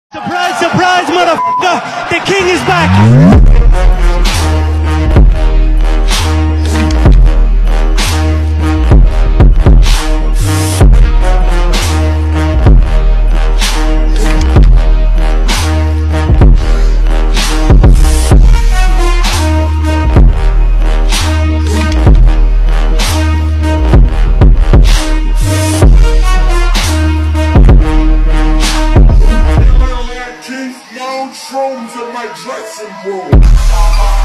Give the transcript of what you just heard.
Surprise, surprise, motherfucker! The king is back! Shrooms in my dressing room.